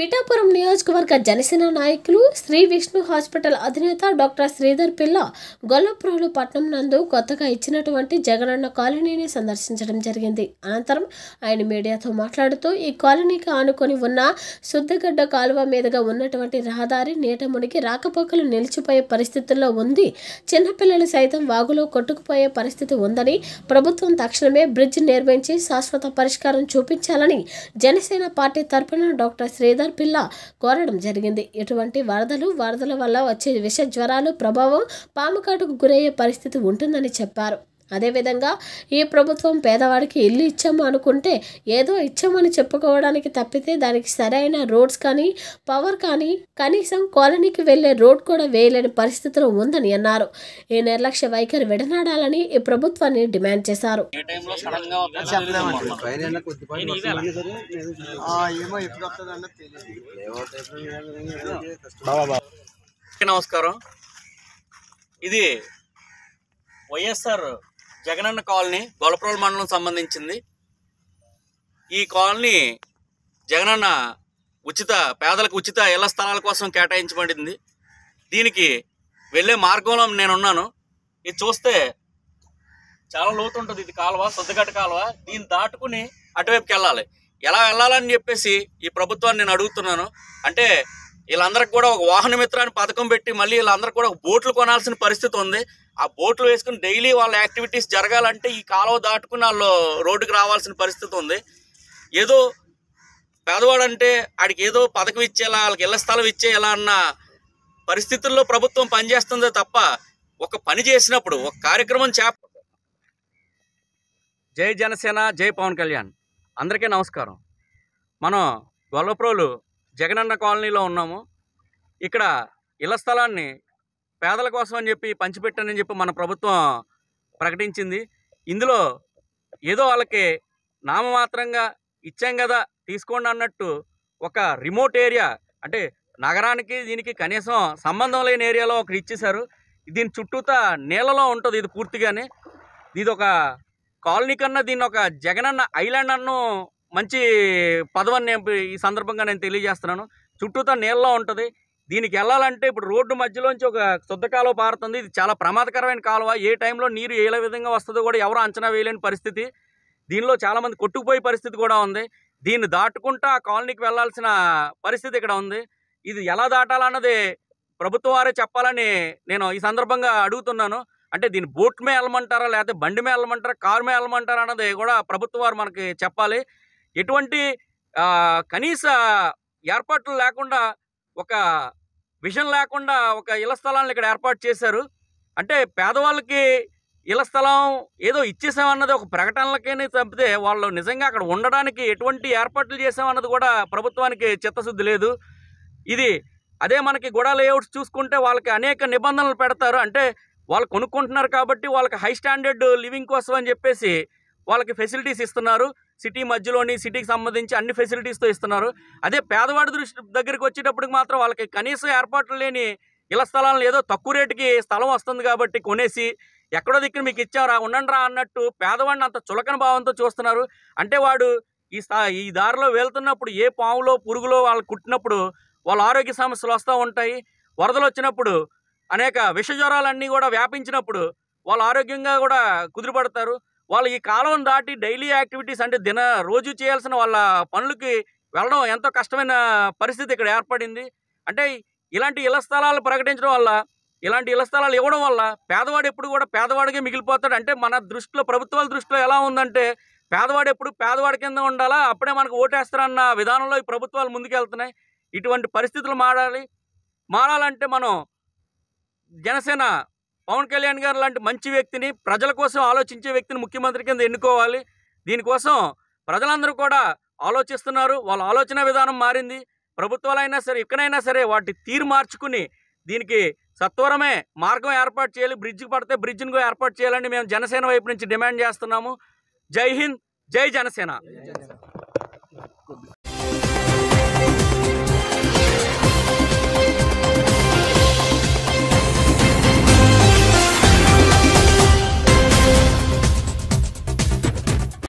పిఠాపురం నియోజకవర్గ జనసేన నాయకులు శ్రీ విష్ణు హాస్పిటల్ అధినేత డాక్టర్ శ్రీధర్ పిల్ల గొల్లప్రోలు పట్నం నందు కొత్తగా ఇచ్చినటువంటి జగనన్న కాలనీని సందర్శించడం జరిగింది. అనంతరం ఆయన మీడియాతో మాట్లాడుతూ ఈ కాలనీకి ఆనుకొని ఉన్న శుద్ధగడ్డ కాలువ మీదుగా ఉన్నటువంటి రహదారి నీట మునిగి రాకపోకలు నిలిచిపోయే పరిస్థితుల్లో ఉంది. చిన్నపిల్లలు సైతం వాగులో కొట్టుకుపోయే పరిస్థితి ఉందని, ప్రభుత్వం తక్షణమే బ్రిడ్జ్ నిర్మించి శాశ్వత పరిష్కారం చూపించాలని జనసేన పార్టీ తరపున డాక్టర్ శ్రీధర్ పిల్ల కోరడం జరిగింది. ఇటువంటి వరదల వల్ల వచ్చే విష జ్వరాలు ప్రభావం పాము కాటుకు గురయ్యే పరిస్థితి ఉంటుందని చెప్పారు. అదేవిధంగా ఈ ప్రభుత్వం పేదవాడికి ఇల్లు ఇచ్చాము అనుకుంటే ఏదో ఇచ్చామని చెప్పుకోవడానికి తప్పితే దానికి సరైన రోడ్స్ కానీ పవర్ కానీ కనీసం కాలనీకి వెళ్లే రోడ్ కూడా వేయలేని పరిస్థితిలో ఉందని అన్నారు. ఈ నిర్లక్ష్య వైఖరి విడనాడాలని ఈ ప్రభుత్వాన్ని డిమాండ్ చేశారు. నమస్కారం. ఇది వైఎస్ఆర్ జగనన్న కాలనీ గొల్లప్రోలు మండలం సంబంధించింది. ఈ కాలనీ జగనన్న పేదలకు ఉచిత ఇళ్ల స్థలాల కోసం కేటాయించబడింది. దీనికి వెళ్ళే మార్గంలో నేనున్నాను. ఇది చూస్తే చాలా లోతు ఉంటుంది. ఇది కాలువ, శుద్ధగడ్డ కాలువ. దీన్ని దాటుకుని అటువైపుకి వెళ్ళాలి. ఎలా వెళ్ళాలని చెప్పేసి ఈ ప్రభుత్వాన్ని నేను అడుగుతున్నాను. అంటే వీళ్ళందరికీ కూడా ఒక వాహన మిత్రాన్ని పథకం పెట్టి మళ్ళీ వీళ్ళందరూ కూడా బోట్లు కొనాల్సిన పరిస్థితి ఉంది. ఆ బోట్లు వేసుకుని డైలీ వాళ్ళ యాక్టివిటీస్ జరగాలంటే ఈ కాలువ దాటుకుని వాళ్ళు రోడ్డుకు రావాల్సిన పరిస్థితి ఉంది. ఏదో పేదవాడంటే ఆడికి ఏదో పథకం ఇచ్చేలా, వాళ్ళకి ఇళ్ల స్థలం ఇచ్చేలా అన్న పరిస్థితుల్లో ప్రభుత్వం పనిచేస్తుందే తప్ప ఒక పని చేసినప్పుడు ఒక కార్యక్రమం జై జనసేన, జై పవన్ కళ్యాణ్. అందరికీ నమస్కారం. మనం గొల్లప్రోలు జగనన్న కాలనీలో ఉన్నాము. ఇక్కడ ఇళ్ల స్థలాన్ని పేదల కోసం అని చెప్పి పంచిపెట్టానని చెప్పి మన ప్రభుత్వం ప్రకటించింది. ఇందులో ఏదో వాళ్ళకి నామమాత్రంగా ఇచ్చాం కదా తీసుకోండి అన్నట్టు ఒక రిమోట్ ఏరియా, అంటే నగరానికి దీనికి కనీసం సంబంధం లేని ఏరియాలో ఒకటి ఇచ్చేశారు. దీని చుట్టూతా నీళ్ళలో ఉంటుంది. ఇది పూర్తిగానే ఇది ఒక కాలనీ కన్నా దీన్ని ఒక జగనన్న ఐలాండ్ అన్ను మంచి పదవాన్ని ఈ సందర్భంగా నేను తెలియజేస్తున్నాను. చుట్టూతా నీళ్ళలో ఉంటుంది. దీనికి వెళ్ళాలంటే ఇప్పుడు రోడ్డు మధ్యలోంచి ఒక శుద్ధ కాలువ పారుతుంది. ఇది చాలా ప్రమాదకరమైన కాలువ. ఏ టైంలో నీరు ఏ విధంగా వస్తుందో కూడా ఎవరు అంచనా వేయలేని పరిస్థితి. దీనిలో చాలామంది కొట్టుకుపోయే పరిస్థితి కూడా ఉంది. దీన్ని దాటుకుంటా ఆ కాలనీకి వెళ్లాల్సిన పరిస్థితి ఇక్కడ ఉంది. ఇది ఎలా దాటాలన్నది ప్రభుత్వం వారే చెప్పాలని నేను ఈ సందర్భంగా అడుగుతున్నాను. అంటే దీన్ని బోట్ మీద వెళ్ళమంటారా, లేకపోతే బండి మీద వెళ్ళమంటారా, కారు మీద వెళ్ళమంటారా అన్నది కూడా ప్రభుత్వం వారు మనకి చెప్పాలి. ఎటువంటి కనీస ఏర్పాట్లు లేకుండా, ఒక విజన్ లేకుండా ఒక ఇళ్ల స్థలాలను ఇక్కడ ఏర్పాటు చేశారు. అంటే పేదవాళ్ళకి ఇళ్ల స్థలం ఏదో ఇచ్చేసామన్నది ఒక ప్రకటనలకే తప్పితే వాళ్ళు నిజంగా అక్కడ ఉండడానికి ఎటువంటి ఏర్పాట్లు చేసామన్నది కూడా ప్రభుత్వానికి చిత్తశుద్ధి లేదు. ఇది అదే మనకి గుడా లేఅవుట్స్ చూసుకుంటే వాళ్ళకి అనేక నిబంధనలు పెడతారు. అంటే వాళ్ళు కొనుక్కుంటున్నారు కాబట్టి వాళ్ళకి హై స్టాండర్డ్ లివింగ్ కోసం అని చెప్పేసి వాళ్ళకి ఫెసిలిటీస్ ఇస్తున్నారు. సిటీ మధ్యలోని సిటీకి సంబంధించి అన్ని ఫెసిలిటీస్తో ఇస్తున్నారు. అదే పేదవాడి దగ్గరికి వచ్చేటప్పటికి మాత్రం వాళ్ళకి కనీసం ఏర్పాట్లు లేని ఇళ్ల స్థలాలను ఏదో తక్కువ రేటుకి స్థలం వస్తుంది కాబట్టి కొనేసి ఎక్కడో దిక్కున మీకు ఇచ్చారా ఉండండి రా అన్నట్టు పేదవాడిని అంత చులకన భావంతో చూస్తున్నారు. అంటే వాడు ఈ దారిలో వెళ్తున్నప్పుడు ఏ పాములో పురుగులో వాళ్ళు కుట్టినప్పుడు వాళ్ళ ఆరోగ్య సమస్యలు వస్తూ ఉంటాయి. వరదలు వచ్చినప్పుడు అనేక విష జ్వరాలన్నీ కూడా వ్యాపించినప్పుడు వాళ్ళ ఆరోగ్యంగా కూడా కుదిరిపడతారు. వాళ్ళు ఈ కాలం దాటి డైలీ యాక్టివిటీస్ అంటే రోజు చేయాల్సిన వాళ్ళ పనులకి వెళ్ళడం ఎంతో కష్టమైన పరిస్థితి ఇక్కడ ఏర్పడింది. అంటే ఇలాంటి ఇళ్ల స్థలాలు ప్రకటించడం వల్ల, ఇలాంటి ఇళ్ల స్థలాలు ఇవ్వడం వల్ల పేదవాడు ఎప్పుడు కూడా పేదవాడికే మిగిలిపోతాడు. అంటే మన దృష్టిలో, ప్రభుత్వాల దృష్టిలో ఎలా ఉందంటే పేదవాడు ఎప్పుడు పేదవాడి కింద ఉండాలా, అప్పుడే మనకు ఓటేస్తారన్న విధానంలో ఈ ప్రభుత్వాలు ముందుకెళ్తున్నాయి. ఇటువంటి పరిస్థితులు మారాలంటే మనం జనసేన పవన్ కళ్యాణ్ గారు లాంటి మంచి వ్యక్తిని, ప్రజల కోసం ఆలోచించే వ్యక్తిని ముఖ్యమంత్రి కింద ఎన్నుకోవాలి. దీనికోసం ప్రజలందరూ కూడా ఆలోచిస్తున్నారు. వాళ్ళ ఆలోచన విధానం మారింది. ప్రభుత్వాలైనా సరే, ఎక్కడైనా సరే వాటి తీరు మార్చుకుని దీనికి సత్వరమే మార్గం ఏర్పాటు చేయాలి. బ్రిడ్జ్ పడితే బ్రిడ్జ్ని ఏర్పాటు చేయాలని మేము జనసేన వైపు నుంచి డిమాండ్ చేస్తున్నాము. జై హింద్, జై జనసేన.